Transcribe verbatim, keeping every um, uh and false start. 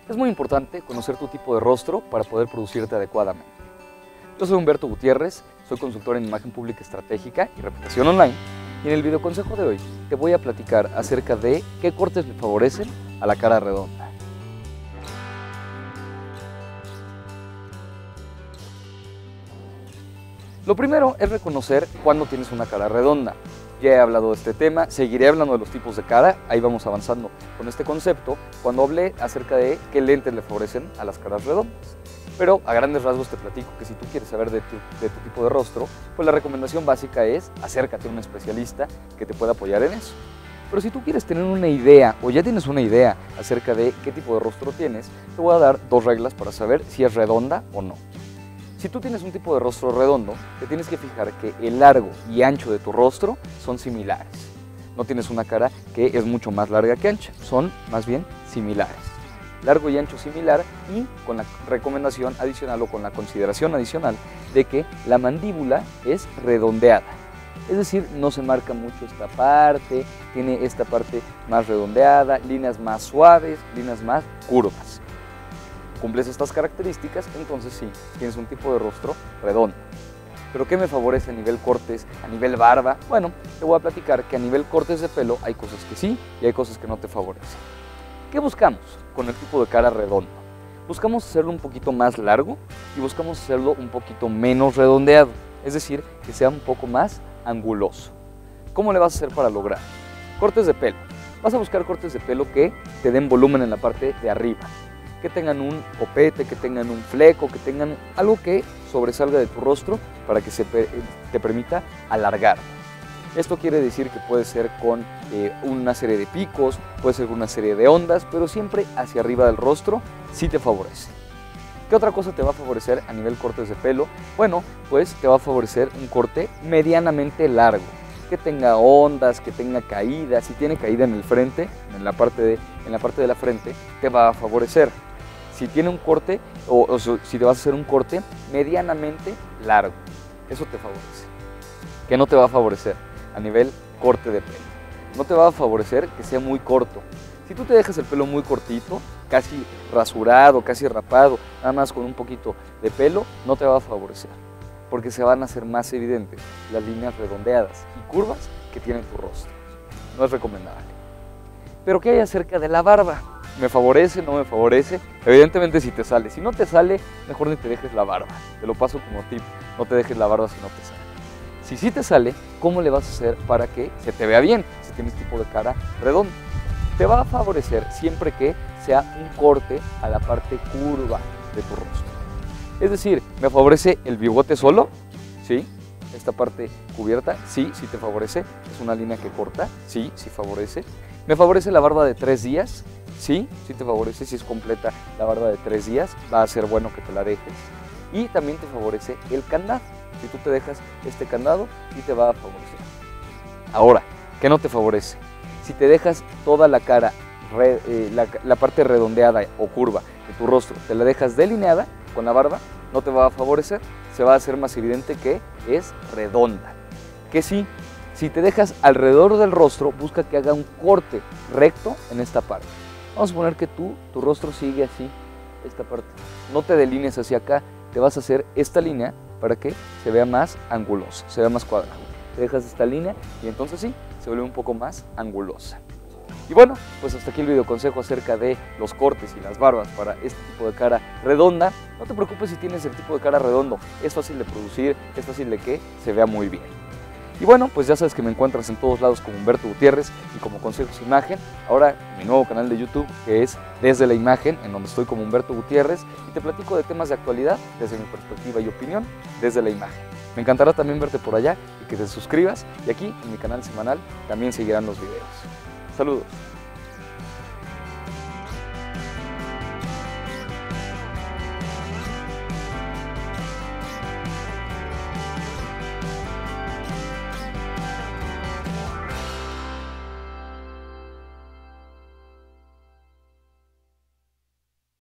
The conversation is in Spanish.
Es muy importante conocer tu tipo de rostro para poder producirte adecuadamente. Yo soy Humberto Gutiérrez, soy consultor en imagen pública estratégica y reputación online, y en el video consejo de hoy te voy a platicar acerca de qué cortes le favorecen a la cara redonda. Lo primero es reconocer cuándo tienes una cara redonda. Ya he hablado de este tema, seguiré hablando de los tipos de cara, ahí vamos avanzando con este concepto cuando hablé acerca de qué lentes le favorecen a las caras redondas. Pero a grandes rasgos te platico que si tú quieres saber de tu, de tu tipo de rostro, pues la recomendación básica es acércate a un especialista que te pueda apoyar en eso. Pero si tú quieres tener una idea o ya tienes una idea acerca de qué tipo de rostro tienes, te voy a dar dos reglas para saber si es redonda o no. Si tú tienes un tipo de rostro redondo, te tienes que fijar que el largo y ancho de tu rostro son similares. No tienes una cara que es mucho más larga que ancha, son más bien similares. Largo y ancho similar, y con la recomendación adicional o con la consideración adicional de que la mandíbula es redondeada. Es decir, no se marca mucho esta parte, tiene esta parte más redondeada, líneas más suaves, líneas más curvas. Cumples estas características, entonces sí, tienes un tipo de rostro redondo. ¿Pero qué me favorece a nivel cortes, a nivel barba? Bueno, te voy a platicar que a nivel cortes de pelo hay cosas que sí y hay cosas que no te favorecen. ¿Qué buscamos con el tipo de cara redondo? Buscamos hacerlo un poquito más largo y buscamos hacerlo un poquito menos redondeado, es decir, que sea un poco más anguloso. ¿Cómo le vas a hacer para lograr? Cortes de pelo. Vas a buscar cortes de pelo que te den volumen en la parte de arriba, que tengan un copete, que tengan un fleco, que tengan algo que sobresalga de tu rostro para que se te permita alargar. Esto quiere decir que puede ser con eh, una serie de picos, puede ser con una serie de ondas, pero siempre hacia arriba del rostro sí te favorece. ¿Qué otra cosa te va a favorecer a nivel cortes de pelo? Bueno, pues te va a favorecer un corte medianamente largo, que tenga ondas, que tenga caída. Si tiene caída en el frente, en la parte de, en la parte de la frente, te va a favorecer. Si tiene un corte, o, o si te vas a hacer un corte medianamente largo, eso te favorece. ¿Qué no te va a favorecer? A nivel corte de pelo, no te va a favorecer que sea muy corto. Si tú te dejas el pelo muy cortito, casi rasurado, casi rapado, nada más con un poquito de pelo, no te va a favorecer, porque se van a hacer más evidentes las líneas redondeadas y curvas que tiene tu rostro. No es recomendable. Pero ¿qué hay acerca de la barba? ¿Me favorece? ¿No me favorece? Evidentemente si te sale. Si no te sale, mejor ni te dejes la barba. Te lo paso como tip, no te dejes la barba si no te sale. Si sí te sale, ¿cómo le vas a hacer para que se te vea bien? Si tienes tipo de cara redonda. Te va a favorecer siempre que sea un corte a la parte curva de tu rostro. Es decir, ¿me favorece el bigote solo? Sí. Esta parte cubierta, sí, sí te favorece. Es una línea que corta, sí, sí favorece. ¿Me favorece la barba de tres días? Sí, sí te favorece. Si es completa la barba de tres días, va a ser bueno que te la dejes. Y también te favorece el candado. Si tú te dejas este candado, sí te va a favorecer. Ahora, ¿qué no te favorece? Si te dejas toda la cara, re, eh, la, la parte redondeada o curva de tu rostro, te la dejas delineada con la barba, no te va a favorecer. Se va a hacer más evidente que es redonda. Que sí, si te dejas alrededor del rostro, busca que haga un corte recto en esta parte. Vamos a poner que tú, tu rostro sigue así, esta parte. No te delinees hacia acá, te vas a hacer esta línea para que se vea más angulosa, se vea más cuadrada. Te dejas esta línea y entonces sí, se vuelve un poco más angulosa. Y bueno, pues hasta aquí el video consejo acerca de los cortes y las barbas para este tipo de cara redonda. No te preocupes si tienes el tipo de cara redondo, es fácil de producir, es fácil de que se vea muy bien. Y bueno, pues ya sabes que me encuentras en todos lados como Humberto Gutiérrez y como Consejos Imagen. Ahora mi nuevo canal de YouTube, que es Desde la Imagen, en donde estoy como Humberto Gutiérrez y te platico de temas de actualidad desde mi perspectiva y opinión desde la imagen. Me encantará también verte por allá y que te suscribas, y aquí en mi canal semanal también seguirán los videos. Saludos.